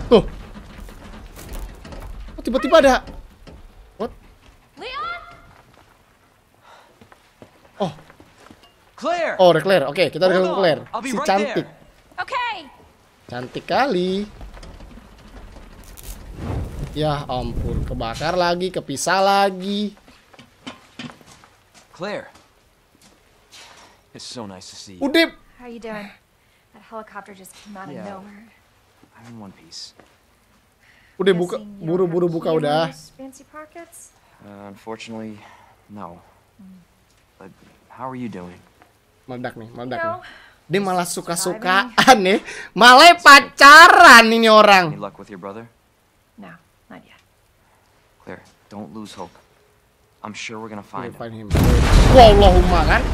Tuh. Oh, tiba-tiba ada. What? Leon? Oh. Claire. Oh, ada Claire. Oke, kita udah ketemu Claire. I'll be Si right cantik. Okay. Cantik kali. Ya ampun, kebakar lagi, kepisah lagi. Claire. It's so nice to see you. Udah. How are you doing? That helicopter just came out of Yeah. nowhere. I'm in one piece. Udah buka, Guessing you don't buru-buru have buka key in udah. those fancy pockets? Unfortunately, no. But how are you doing? Meledak nih, You meledak know, nih. Dia malah suka-sukaan nih. Malah pacaran ini Any orang. luck with your brother? no, not yet. Claire, don't lose hope. I'm sure we're gonna find him. Find him. Wallahumma kan.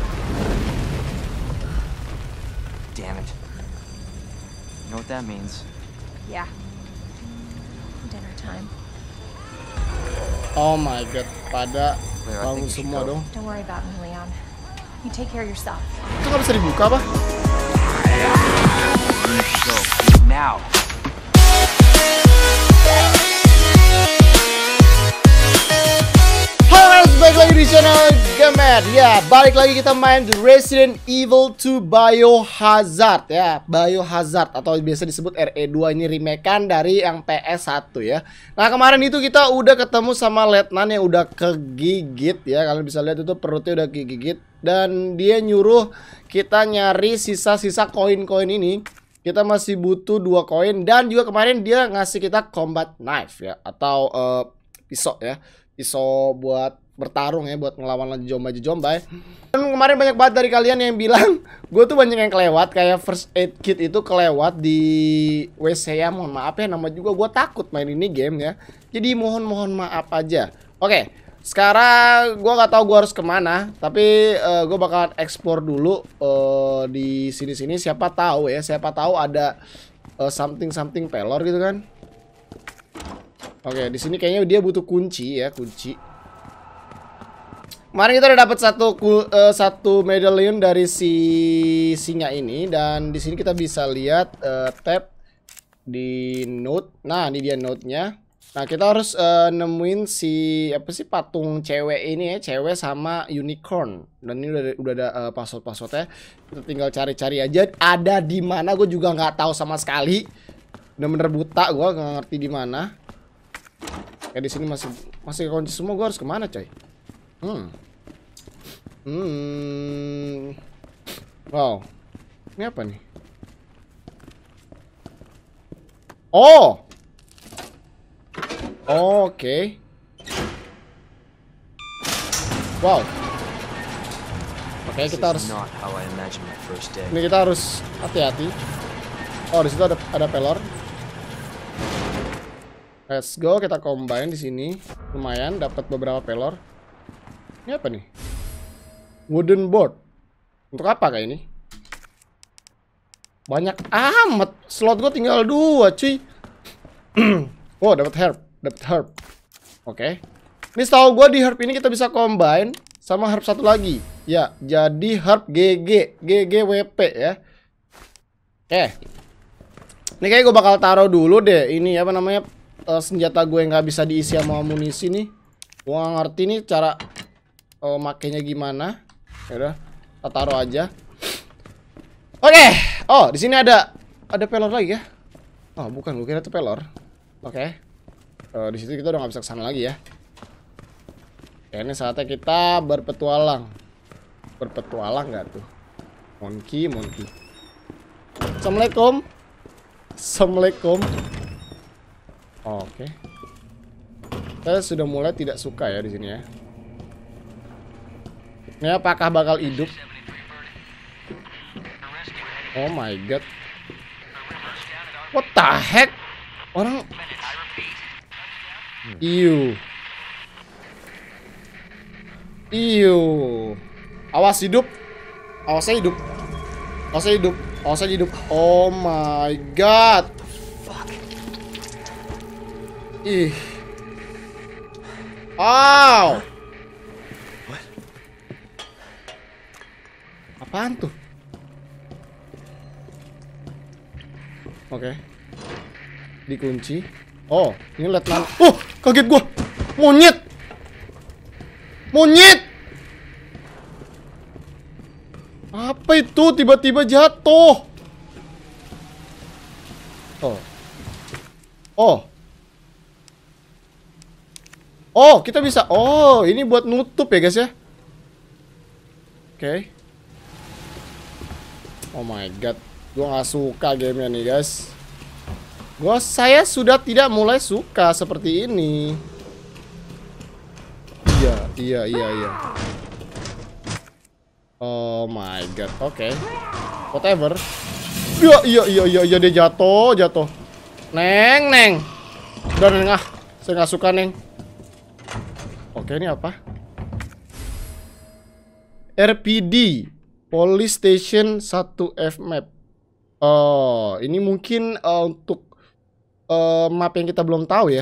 Damn it. You know what that means? Yeah. Dinner time. Oh my god, pada Claire, I bangun think you should semua go. dong. Don't worry about me, Leon. You take care of yourself. Itu nggak bisa dibuka apa? You should go now. Halo guys, balik lagi di channel Gamer. Ya, balik lagi kita main The Resident Evil 2 Biohazard ya. Biohazard atau biasa disebut RE2, ini remake-an dari yang PS1 ya. Nah, kemarin itu kita udah ketemu sama Letnan yang udah kegigit ya. Kalian bisa lihat itu perutnya udah kegigit dan dia nyuruh kita nyari sisa-sisa koin-koin ini. Kita masih butuh 2 koin dan juga kemarin dia ngasih kita combat knife ya atau pisau ya. Pisau buat bertarung ya, buat ngelawan jomba-jomba ya. Dan kemarin banyak banget dari kalian yang bilang gue tuh banyak yang kelewat, kayak first aid kit itu kelewat di WC ya. Mohon maaf ya, nama juga gue takut main ini game ya. Jadi mohon maaf aja. Oke, sekarang gue nggak tahu gue harus kemana, tapi gue bakalan explore dulu di sini-sini. Siapa tahu ya, siapa tahu ada something pelor gitu kan. Oke, di sini kayaknya dia butuh kunci ya, kunci. Kemarin kita udah dapat satu medallion dari si singa ini dan di sini kita bisa lihat tab di note. Nah, ini dia note-nya. Nah, kita harus nemuin si apa sih patung cewek ini ya, cewek sama unicorn. Dan ini udah ada password-passwordnya. Kita tinggal cari-cari aja ada di mana. Gue juga nggak tahu sama sekali. Bener-bener buta, gue nggak ngerti di mana. Kayak di sini masih kunci semua. Gue harus kemana coy? Wow, ini apa nih? Oh, oke. Wow. Oke, kita harus. Ini kita harus hati-hati. Oh, di situ ada pelor. Let's go, kita combine di sini. Lumayan dapat beberapa pelor. Ini apa nih? Wooden board. Untuk apa kayak ini? Banyak amat. Slot gue tinggal 2, cuy. Oh, dapat herb, Oke. Ini setahu gue di herb ini kita bisa combine sama herb satu lagi. Ya, jadi herb GGWP ya. Oke. Ini kayak gue bakal taruh dulu deh. Ini apa namanya? Senjata gue nggak bisa diisi sama amunisi nih. Gue nggak ngerti nih cara makainya gimana. Ya udah, kita taruh aja. Oke. Oh, di sini ada pelor lagi ya. Oh, bukan, gue kira itu pelor. Oke. Di situ kita udah nggak bisa kesana lagi ya. Oke, ini saatnya kita berpetualang. Berpetualang nggak tuh? Monkey. Assalamualaikum. Oke. Saya sudah mulai tidak suka ya di sini ya. Ini apakah bakal hidup? Oh my god. What the heck? Orang Iu. Awas hidup. Awasnya hidup. Oh my god. Ih. Wow. What? Apaan tuh? Oke. Dikunci. Oh, ini letnan. Oh, kaget gua. Monyet. Monyet. Apa itu? Tiba-tiba jatuh. Oh. Oh. Oh, kita bisa. Oh, ini buat nutup ya, guys ya. Oke. Oh my god. Gua nggak suka gamenya nih, guys. Saya sudah tidak mulai suka seperti ini. Iya. Oh my god. Oke. Whatever. Iya, dia jatuh. Neng. Udah, Neng, ah. Saya nggak suka, Neng. Oke, ini apa? RPD Police Station 1F map. Oh, ini mungkin untuk map yang kita belum tahu ya.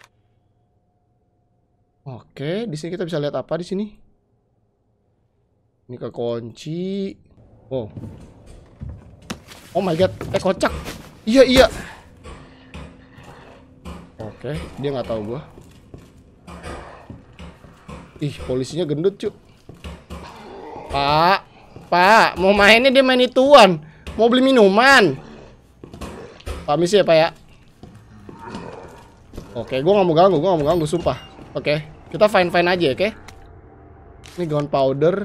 Oke, di sini kita bisa lihat apa di sini? Ini kekunci. Oh my god, kocak. Iya. Oke, dia nggak tahu gua. Ih, polisinya gendut, cuk. Pak, mau mainnya dia main ituan. Mau beli minuman. Pak, misi ya, Pak ya. Oke, gua nggak mau ganggu, sumpah. Oke, kita fine aja, oke? Ini gunpowder.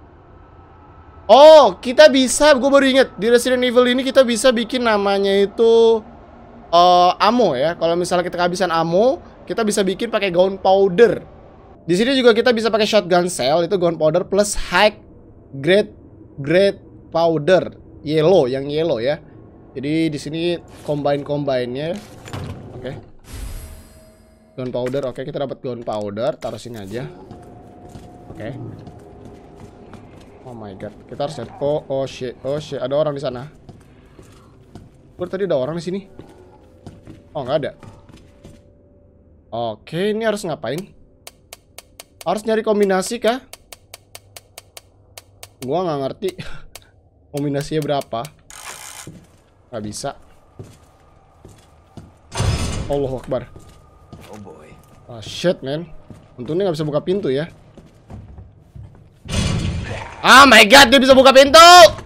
Oh, kita bisa, gue baru inget di Resident Evil ini kita bisa bikin namanya itu ammo ya. Kalau misalnya kita kehabisan ammo, kita bisa bikin pakai gunpowder. Di sini juga kita bisa pakai shotgun shell, itu gunpowder plus high grade powder, yang yellow ya. Jadi di sini combine-nya. Oke. Gunpowder, oke, kita dapat gunpowder, taruh sini aja. Oke. Oh my god, kita harus lihat. Oh shit, ada orang di sana. Tadi ada orang di sini. Oh, nggak ada. Oke, ini harus ngapain? Harus nyari kombinasi kah? Gua nggak ngerti. Kombinasinya berapa? Nggak bisa. Allahu Akbar. Oh boy. Oh shit, man. Untungnya nggak bisa buka pintu ya. Oh my god, dia bisa buka pintu.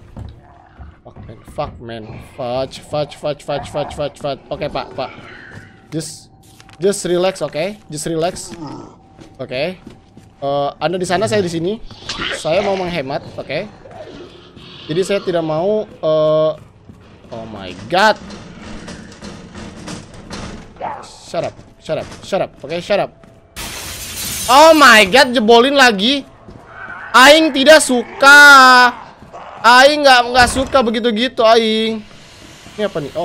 Fuck man. Fudge. Oke, Pak. Just relax, oke? Just relax. Oke. Anda di sana, saya di sini. Saya mau menghemat, oke? Jadi saya tidak mau oh my god. Shut up. Oke, shut up. Oh my god, jebolin lagi. Aing tidak suka. Aing nggak suka begitu-gitu, Aing. Ini apa nih?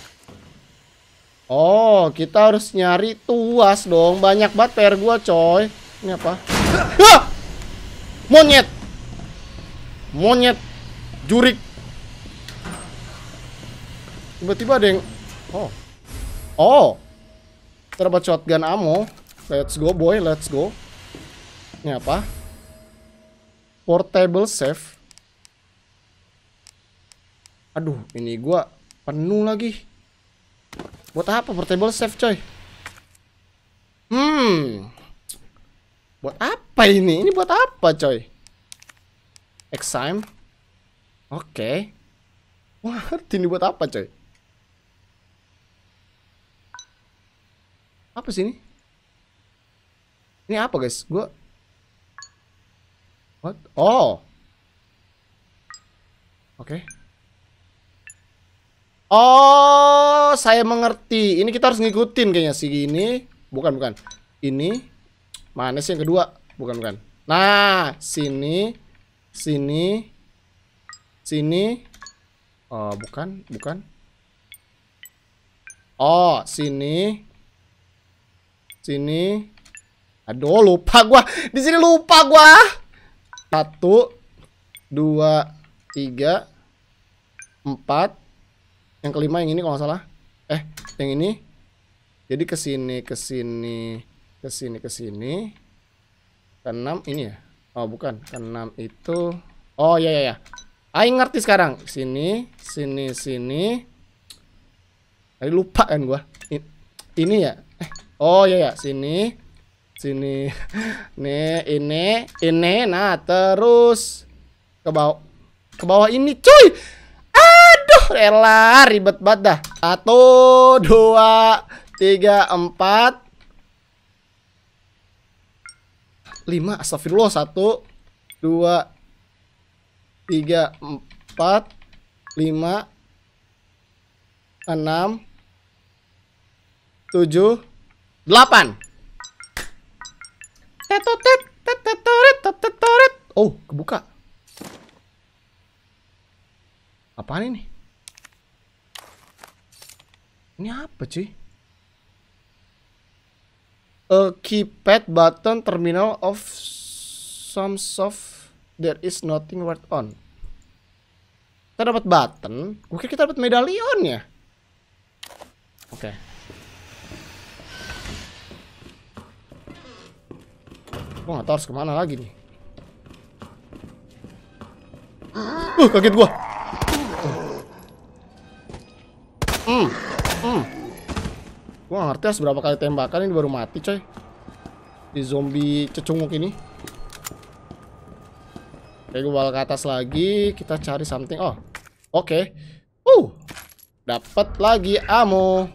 Oh, kita harus nyari tuas dong. Banyak banget PR gua, coy. Ini apa? Hah! Monyet. Jurik. Tiba-tiba ada yang terdapat shotgun ammo. Let's go, boy. Let's go. Ini apa? Portable safe. Aduh, ini gua penuh lagi. Buat apa portable safe, coy? Buat apa ini? Ini buat apa, coy? Exime. Oke. Wah, ini buat apa, coy? Apa sih ini? Ini apa, guys? What? Oh. Oke. Oh, saya mengerti. Ini kita harus ngikutin kayaknya sih ini. Bukan. Ini. Mana sih yang kedua? Bukan. Nah, sini. Oh, bukan. Oh, sini. Aduh, lupa gua. Di sini lupa gua. 1, 2, 3, 4. Yang kelima yang ini kalau nggak salah. Yang ini. Jadi ke sini. Ke-6 ini ya? Oh, bukan. Ke-6 itu. Oh, ya. Aing ngerti sekarang. Sini. Tadi lupa kan gua. Ini ya. Oh iya ya, sini. Sini. Nih, ini. Nah, terus ke bawah. Ke bawah ini, cuy. Aduh, elah, ribet banget dah. 1 2 3 4 5. Astagfirullah. 1 2 3 4 5 6 7 8. Oh, kebuka. Apaan ini? Ini apa, cuy? A keypad button terminal of some soft. There is nothing worth on. Kita dapat button. Gue kira kita dapat medalion ya. Oke. Gue gak tahu harus kemana lagi nih. Kaget gue. Gue gak ngerti harus berapa kali tembakan. Ini baru mati, coy. Di zombie cecunguk ini. Oke, gue balik ke atas lagi. Kita cari something. Oh, oke. Dapat lagi ammo.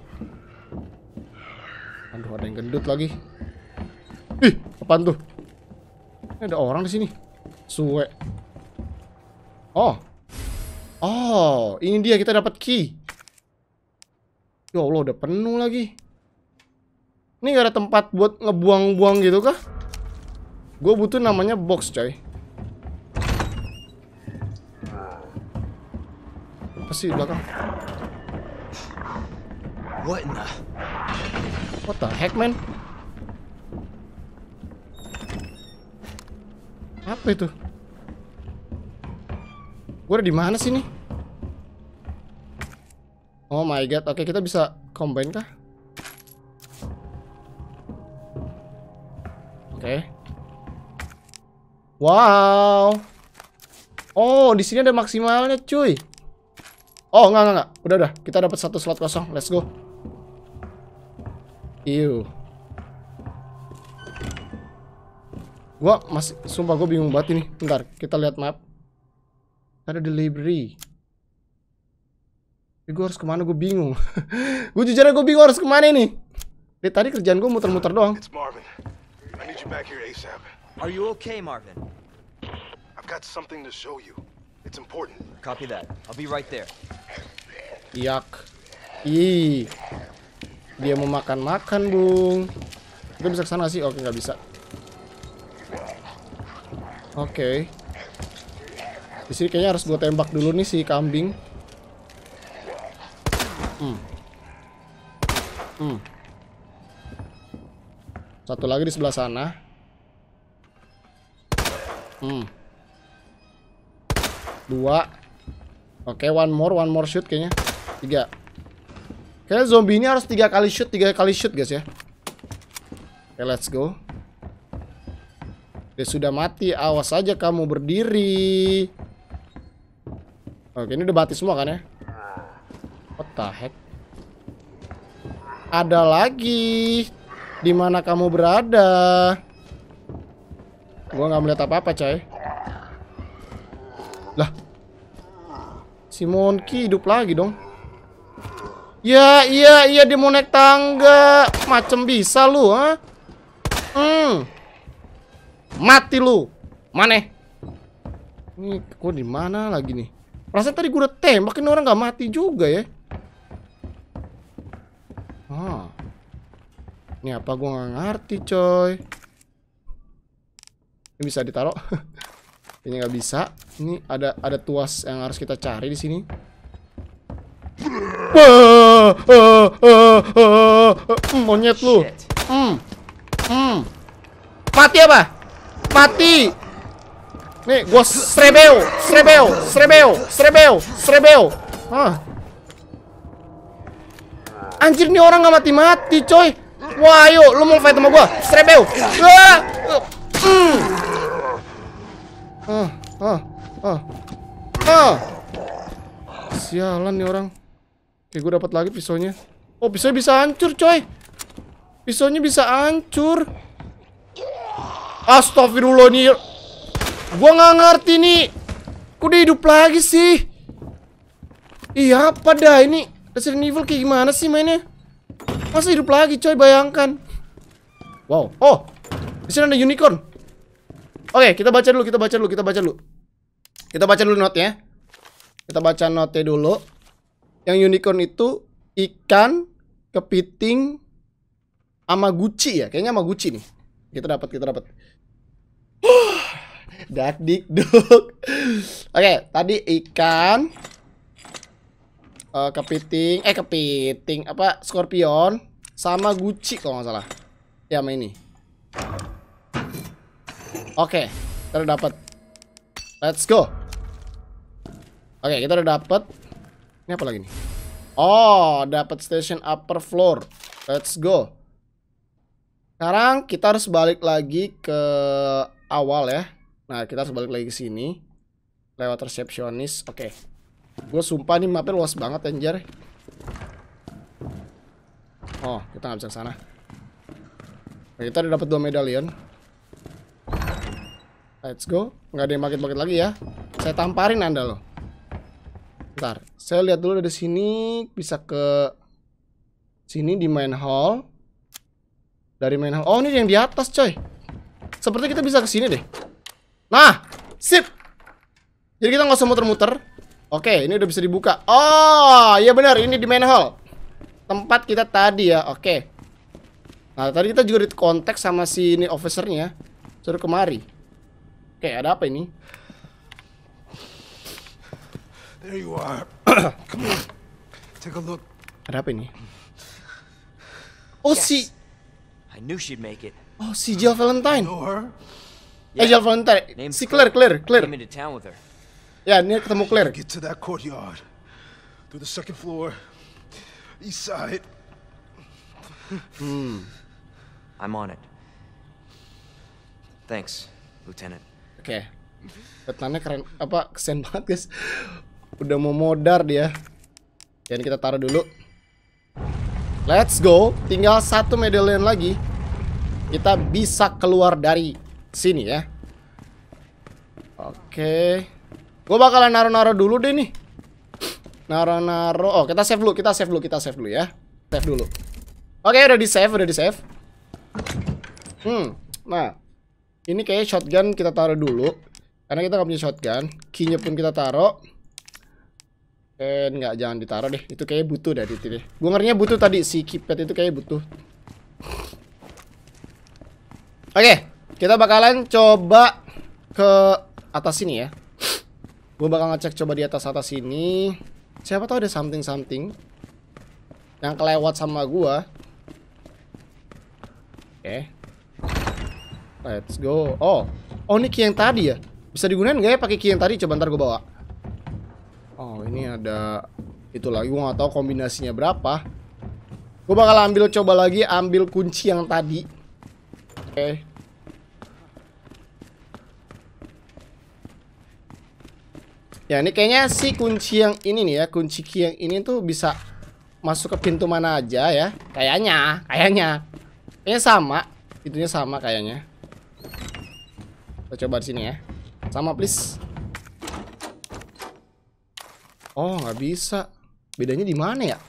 Aduh, ada yang gendut lagi. Ih, apaan tuh? Ini ada orang di sini. Suwe. Oh, ini dia, kita dapat key. Ya Allah, udah penuh lagi. Ini gak ada tempat buat ngebuang-buang gitu kah? Gue butuh namanya box, coy. Apa sih di belakang? What the heck, man? Apa itu? Gue ada di mana sih nih? Oh my god, oke, kita bisa combine kah? Oke. Wow. Oh, di sini ada maksimalnya, cuy. Oh, enggak. Udah. Kita dapat 1 slot kosong. Let's go. Gua masih, sumpah gue bingung banget ini. Bentar, kita lihat map. Ada delivery. Gue harus kemana, gue bingung. Gue jujur aja gue bingung harus kemana ini. Dari tadi kerjaan gue muter-muter doang. It's Marvin. I need you back here ASAP. Are you okay, Marvin? I've got something to show you. It's important. Copy that. I'll be right there. Yak. Ih. Dia mau makan-makan, Bung. Kita bisa kesana sih? Oke, nggak bisa. Oke. Di sini kayaknya harus gue tembak dulu nih si kambing. Satu lagi di sebelah sana. Dua. Oke, one more shoot kayaknya. 3. Kayaknya zombie ini harus 3 kali shoot guys ya. Oke, let's go. Dia sudah mati, awas aja kamu berdiri. Oke, ini udah mati semua kan ya? What the heck? Ada lagi. Di mana kamu berada? Gua nggak melihat apa-apa, coy. Lah. Si Monkey hidup lagi dong. Ya, iya dia mau naik tangga. Macem bisa lu, ha? Mati lu. Mana? Ini gua di mana lagi nih? Perasaan tadi gua udah tembak, ini orang nggak mati juga ya. Ini apa, gua nggak ngerti, coy. Ini bisa ditaruh. Ini nggak bisa. Ini ada tuas yang harus kita cari di sini. Monyet lu. Mati apa? Mati. Nih, gua srebeo. Anjir, nih orang nggak mati-mati, coy. Wah, ayo, lu mau fight sama gua? Srebeo. Sialan nih orang. Oke, gue dapat lagi pisaunya. Oh, pisaunya bisa hancur, coy. Pisaunya bisa hancur. Astagfirullah nih. Gua nggak ngerti nih. Kok dia hidup lagi sih? Iya, apa dah ini? Resident Evil kayak gimana sih mainnya? Masa hidup lagi, coy, bayangkan. Wow. Oh, di sini ada unicorn. Oke, kita baca dulu. Kita baca dulu note-nya. Kita baca note-nya dulu. Yang unicorn itu ikan, kepiting, sama guci ya. Kayaknya sama guci nih. Kita dapat. Dak dik duk. Oke, tadi ikan, kepiting, apa, scorpion, sama guci kalau nggak salah. Ya, sama ini. Oke, kita udah dapat. Let's go. Oke, kita udah dapat. Ini apa lagi nih? Oh, dapat station upper floor. Let's go. Sekarang kita harus balik lagi ke awal ya. Nah, kita harus balik lagi ke sini. Lewat resepsionis. Oke. Gue sumpah nih mapnya luas banget anjir. Oh, kita nggak bisa ke sana. Nah, kita udah dapat 2 medallion. Let's go. Nggak ada yang bakit-bakit lagi ya. Saya tamparin Anda loh. Bentar, saya lihat dulu dari sini bisa ke sini di main hall. Dari main hall. Oh, ini yang di atas, coy. Seperti kita bisa ke sini deh. Nah, sip. Jadi kita nggak usah muter-muter. Oke, ini udah bisa dibuka. Oh, iya benar, ini di main hall. Tempat kita tadi ya. Oke. Nah, tadi kita juga di kontak sama si ini officernya. Suruh kemari. Oke, ada apa ini? There you are. Come on. Take a look. Ada apa ini? Oh, Yes. I knew she'd make it. si Jill Valentine. Know her? Jill Valentine. Name's Si Claire. Came into town with her. Ya, ini ketemu Claire. Get to that courtyard. Through the second floor. East side. I'm on it. Thanks, Lieutenant. Oke. Lieutenantnya keren, apa, kesen banget guys. Udah mau modar dia. Dan kita taruh dulu. Let's go. Tinggal 1 medallion lagi. Kita bisa keluar dari sini ya. Oke. Gue bakalan naro-naro dulu deh nih. Naro-naro. Oh, kita save dulu ya. Save dulu. Oke, udah di save. Nah, ini kayak shotgun kita taruh dulu. Karena kita nggak punya shotgun. Key-nya pun kita taruh. Nggak, jangan ditaruh deh. Itu kayaknya butuh dari itu deh. Gue ngerinya butuh tadi. Si keypad itu kayaknya butuh. Oke, kita bakalan coba ke atas sini ya. Gue bakal ngecek coba di atas sini. Siapa tahu ada something yang kelewat sama gue. Oke. Let's go. Oh, ini key yang tadi ya. Bisa digunakan nggak ya pakai key yang tadi? Coba ntar gue bawa. Oh, ini ada itu lagi. Gue nggak tahu kombinasinya berapa. Gue bakal coba lagi ambil kunci yang tadi. Oke. Ya, ini kayaknya si kunci yang ini nih ya. Kunci key yang ini tuh bisa masuk ke pintu mana aja ya. Kayaknya sama. Itunya sama kayaknya. Kita coba di sini ya. Sama please. Oh, nggak bisa. Bedanya di mana ya?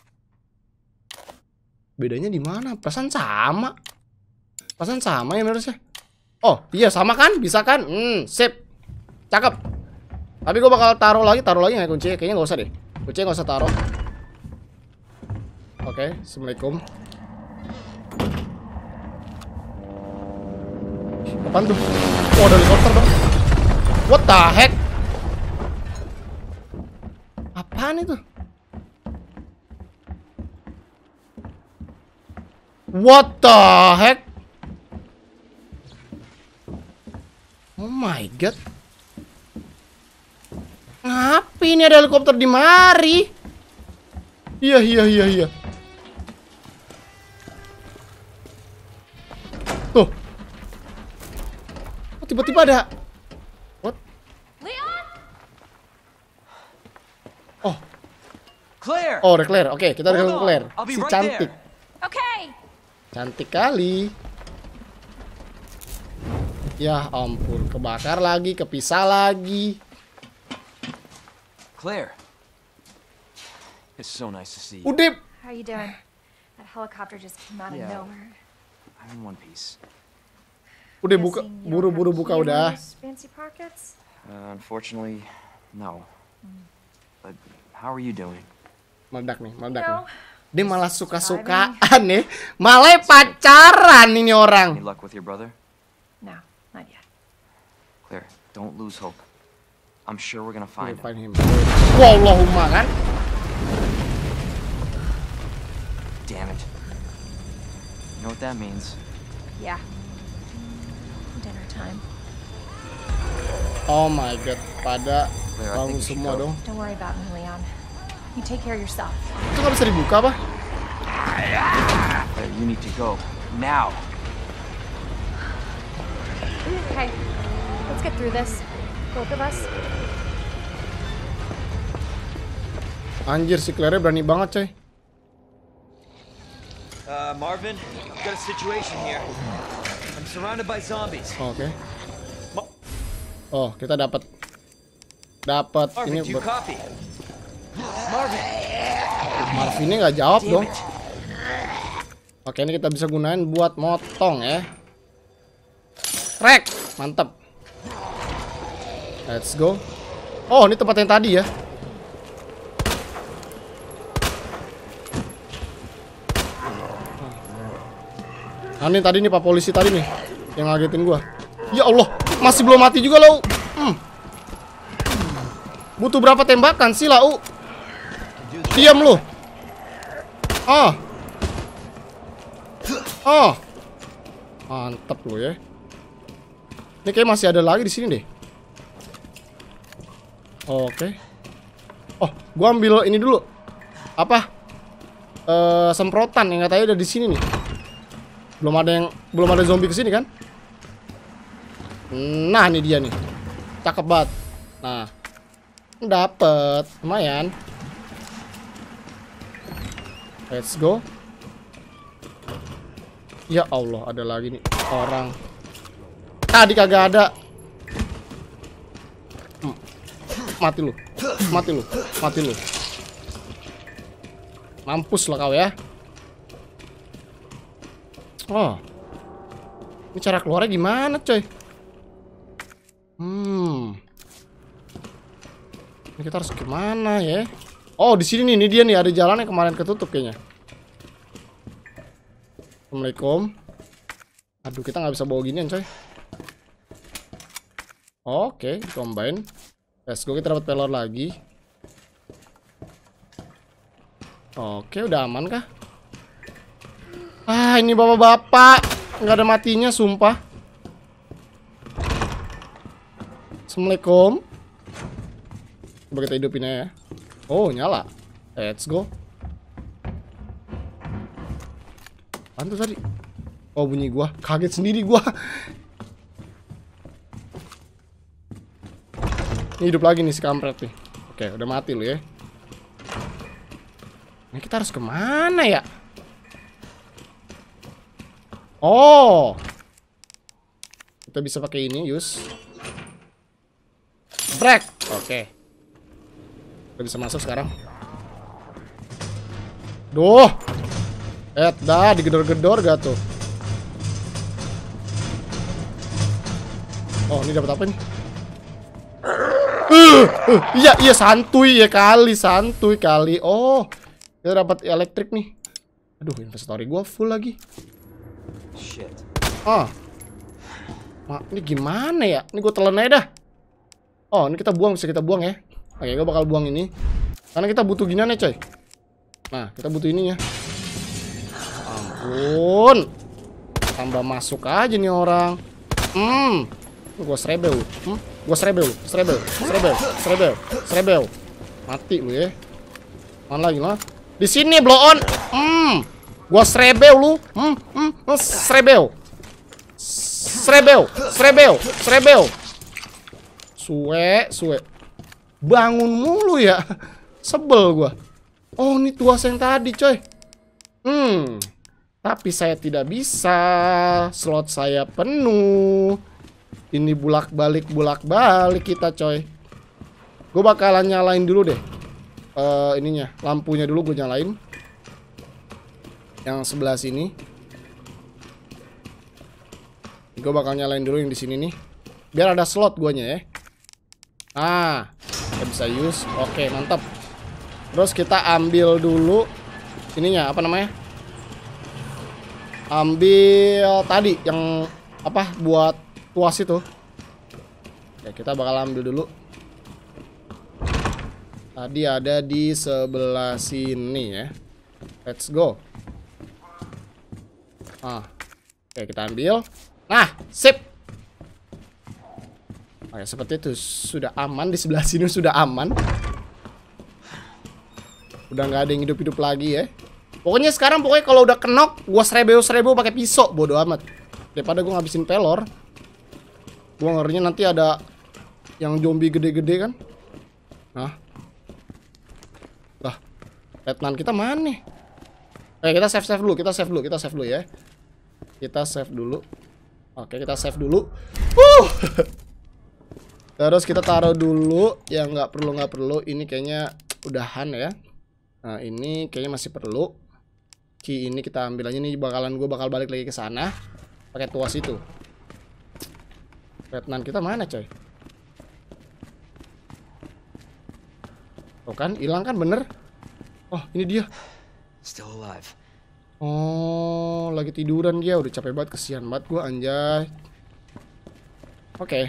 Bedanya di mana? Perasaan sama ya harusnya. Oh, iya sama kan? Bisa kan? Sip. Cakep. Tapi gue bakal taruh lagi nggak kuncinya? Kayaknya nggak usah deh. Kuncinya nggak usah taruh. Oke, assalamualaikum. Apaan tuh? Oh, ada helikopter dong. What the heck? Apaan itu? What the heck? Oh my god. Ngapain ini ada helikopter di mari? Iya. Tuh. Oh, tiba-tiba ada. What? Leon? Oh. Claire! Oh, udah Claire. Oke, kita udah Hold ketemu on. Claire. I'll be Si right cantik. there. Okay. Cantik kali. Ya ampun, kebakar lagi, kepisah lagi. Claire. It's so nice to see you. Udah. How you doing? That helicopter just came out of Yeah. nowhere. I'm in one piece. Udah buka, Guessing you don't buru-buru have buka key in udah. those fancy pockets? Unfortunately, no. But how are you doing? Meledak nih, You meledak know, nih. Dia malah suka-sukaan nih. Malah pacaran ini Any orang. luck with your brother? no, not yet. Claire, don't lose hope. I'm sure we're gonna find him. Find him. Wallahumma kan. Damn it. You know what that means? Yeah. Dinner time. Oh my god, pada Claire, I bangun think we should semua go. dong. Don't worry about me, Leon. You take care of yourself. Itu nggak bisa dibuka apa? Claire, you need to go. Now! Okay, let's get through this. Both of us. Anjir, si Claire berani banget coy. Marvin, I've got a situation here. I'm surrounded by zombies. Oke. Oh, kita dapat ini Marvin, do you copy? Marvin! Marvinnya nggak jawab Damn dong. it. Oke, ini kita bisa gunain buat motong ya. Crack, mantap. Let's go. Oh, ini tempat yang tadi ya. Nah, ini tadi nih Pak Polisi tadi nih yang ngagetin gua. Ya Allah, masih belum mati juga lau. Butuh berapa tembakan sih lau? Diam lu. Oh. Mantap lu ya. Ini kayak masih ada lagi di sini deh. Oke. Oh, gua ambil ini dulu. Apa? Semprotan yang katanya ada di sini nih. Belum ada zombie kesini kan? Nah, ini dia nih. Cakep banget. Nah, dapet lumayan. Let's go. Ya Allah, ada lagi nih orang. Tadi kagak ada. Mati lu. Mati lu. Mati lu. Mampus lah kau ya. Oh. Ini cara keluarnya gimana, coy? Ini kita harus kemana ya? Oh, di sini nih, ini dia nih, ada jalan yang kemarin ketutup kayaknya. Assalamualaikum. Aduh, kita nggak bisa bawa ginian, coy. Oke, combine. Let's go, kita dapat pelor lagi. Oke, udah aman kah? Ah, ini bapak-bapak nggak ada matinya, sumpah. Assalamualaikum. Coba kita hidupin ya. Oh, nyala. Let's go. Bantu tadi. Oh, bunyi gua. Kaget sendiri gua. Ini hidup lagi nih si kampret nih. Oke, udah mati lu ya. Ini kita harus kemana ya? Oh. Kita bisa pakai ini, Yus. Break. Oke. Udah bisa masuk sekarang. Duh. Dah digedor-gedor gak tuh? Oh, ini dapat apa nih? Iya santuy ya kali, santuy kali. Oh, kita dapat elektrik nih. Aduh, inventory gua full lagi. Shit. Oh. Ini gimana ya? Ini gua telan aja dah. Oh, ini kita buang, bisa kita buang ya. Oke, gua bakal buang ini. Karena kita butuh ginian ya, coy. Nah, kita butuh ininya. Ampun. Tambah masuk aja nih orang. Gua serebel. Gua serebel. Mati lu ya. Mana lagi lah? Di sini blow on. Gua serebel lu. Serebel. Suwe. Bangun mulu ya. Sebel gua. Oh, ini tuas yang tadi, coy. Tapi saya tidak bisa. Slot saya penuh. Ini bulak-balik kita, coy. Gue bakalan nyalain dulu deh. Ininya, lampunya dulu gue nyalain. Yang sebelah sini. Gue bakal nyalain dulu yang di sini nih. Biar ada slot guanya ya. Ah, kita bisa use. Oke, mantap. Terus kita ambil dulu ininya, apa namanya? Ambil tadi yang apa buat tuas itu. Ya, kita bakal ambil dulu. Tadi ada di sebelah sini ya. Let's go. Oke, kita ambil. Nah, sip. Oke, seperti itu sudah aman. Di sebelah sini sudah aman. Udah nggak ada yang hidup-hidup lagi ya. Pokoknya kalau udah kenok, gua serebo pakai pisau, bodo amat. Daripada gua ngabisin pelor. Gua ngerinya nanti ada yang zombie gede-gede kan. Nah. Lah, letnan kita mana? Kita save dulu, kita save dulu ya. Kita save dulu. Oke, kita save dulu. Terus kita taruh dulu yang nggak perlu. Ini kayaknya udahan ya. Nah, ini kayaknya masih perlu. Key ini kita ambil aja nih, gue bakal balik lagi ke sana pakai tuas itu. Letnan kita mana, coy? Tuh kan, hilang kan bener? Oh, ini dia. Still alive. Oh, lagi tiduran dia. Udah capek banget, kesian banget gue, anjay. Oke,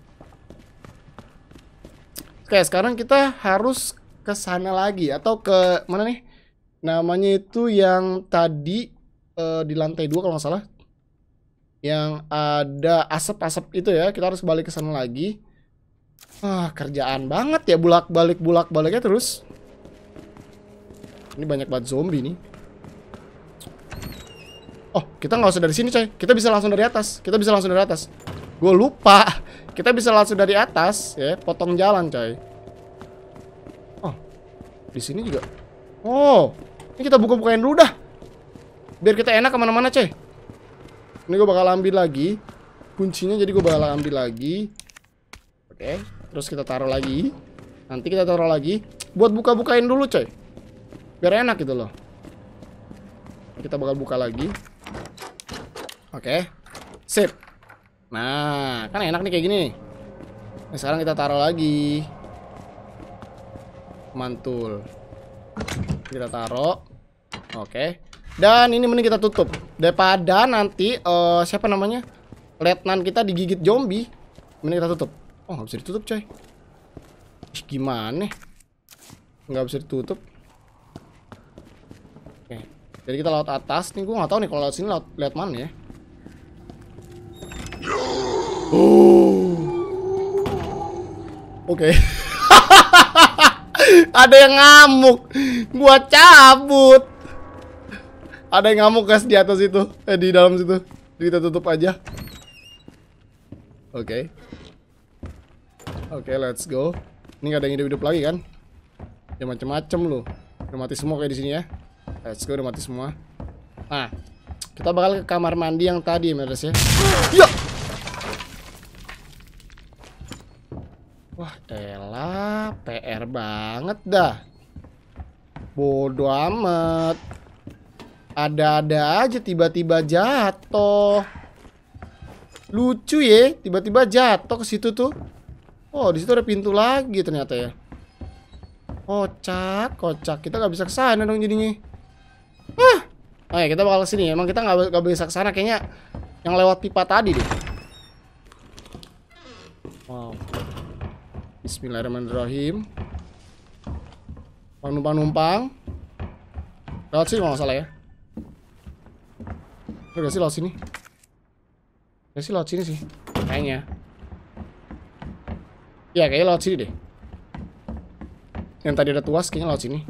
sekarang kita harus ke sana lagi. Atau ke mana nih? Namanya itu yang tadi di lantai 2 kalau nggak salah. Yang ada asap-asap itu ya. Kita harus balik ke sana lagi. Kerjaan banget ya, bulak-baliknya terus. Ini banyak banget zombie nih. Oh, kita nggak usah dari sini, coy. Kita bisa langsung dari atas. Gue lupa. Kita bisa langsung dari atas ya, potong jalan, coy. Oh, di sini juga. Oh, ini kita buka-bukain dulu dah. Biar kita enak kemana-mana, coy. Ini gue bakal ambil lagi kuncinya, jadi gue bakal ambil lagi. Oke, terus kita taruh lagi. Nanti kita taruh lagi buat buka-bukain dulu, coy. Biar enak gitu loh. Kita bakal buka lagi. Oke, sip. Nah, kan enak nih kayak gini. Nah, sekarang kita taruh lagi. Mantul. Kita taruh. Oke. Dan ini mending kita tutup. Daripada nanti siapa namanya? Letnan kita digigit zombie. Mending kita tutup. Oh, nggak bisa ditutup, coy. Gimana? Nggak bisa ditutup. Oke. Jadi kita laut atas. Nih gue nggak tahu nih kalau laut sini lihat mana ya. Oke. Ada yang ngamuk. Gua cabut. Ada yang ngamuk guys di atas itu. Di dalam situ. Kita tutup aja. Oke. Oke, let's go. Ini gak ada yang hidup-hidup lagi kan? Ya macem-macem loh. Udah mati semua kayak di sini ya. Let's go, udah mati semua. Nah, kita bakal ke kamar mandi yang tadi, Meres ya. Ya. Wah, elah, PR banget dah. Bodoh amat. Ada-ada aja tiba-tiba jatuh. Lucu ya, tiba-tiba jatuh ke situ tuh. Oh, di situ ada pintu lagi ternyata ya. Kocak. Kita nggak bisa ke sana dong jadinya. Oh ya, kita bakal ke sini. Emang kita nggak bisa ke sana kayaknya. Yang lewat pipa tadi deh. Wow. Bismillahirrahmanirrahim. Numpang. Lewat sini kalau nggak salah ya. Enggak sih lewat sini. Ya sih lewat sini sih. Kayaknya. Ya kayaknya lewat sini deh. Yang tadi ada tuas kayaknya lewat sini.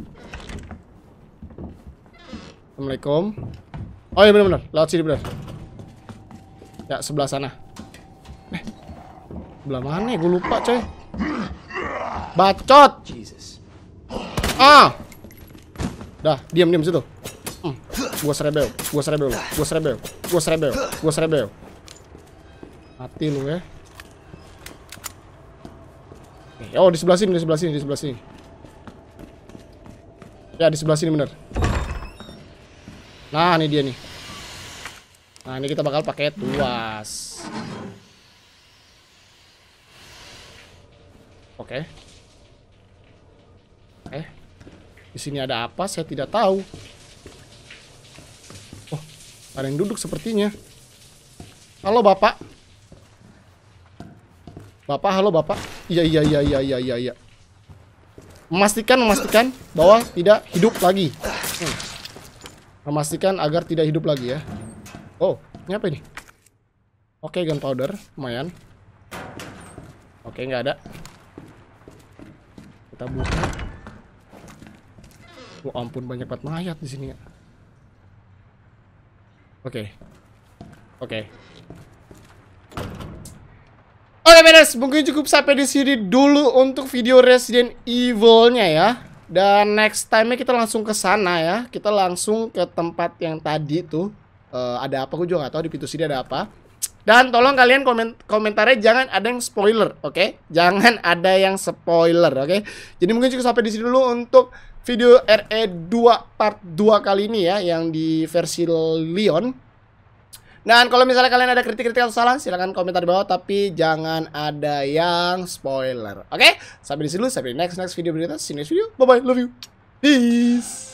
Assalamualaikum. Oh iya benar-benar. Lewat sini benar. Ya sebelah sana. Sebelah mana ya? Gue lupa coy. Bacot. Jesus. Dah, diam situ. Gua serebel. Mati lu ya. Oh, di sebelah sini. Ya, di sebelah sini bener. Nah, ini dia nih. Nah, ini kita bakal pakai tuas. Oke. Di sini ada apa? Saya tidak tahu. Oh, ada yang duduk sepertinya. Halo, Bapak. Halo, Bapak. Iya. Memastikan bahwa tidak hidup lagi. Memastikan agar tidak hidup lagi ya. Oh, ini apa ini? Oke, gunpowder, lumayan. Oke, nggak ada. Kita buka. Oh ampun, banyak banget mayat di sini ya. Oke, beres. Mungkin cukup sampai di sini dulu untuk video Resident Evil-nya ya. Dan next time-nya kita langsung ke sana ya. Kita langsung ke tempat yang tadi tuh. Ada apa? Gue juga nggak tahu di pintu sini ada apa. Dan tolong kalian komentarnya jangan ada yang spoiler, oke? Jangan ada yang spoiler, oke? Jadi mungkin cukup sampai di sini dulu untuk video RE2 part 2 kali ini ya, yang di versi Leon. Dan kalau misalnya kalian ada kritik atau salah, silahkan komentar di bawah, tapi jangan ada yang spoiler, oke? Sampai di sini dulu, sampai di next video berikutnya. See you next video, bye bye, love you, peace.